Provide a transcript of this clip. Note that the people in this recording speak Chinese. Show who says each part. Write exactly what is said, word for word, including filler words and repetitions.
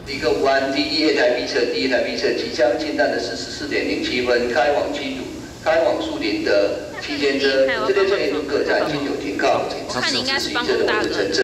Speaker 1: 一个湾第一台列车，第一台列车即将进站的是十四点零七分，开往基督、开往树林的期间车，这列车沿途各站均有停靠，请支持这的位置乘车。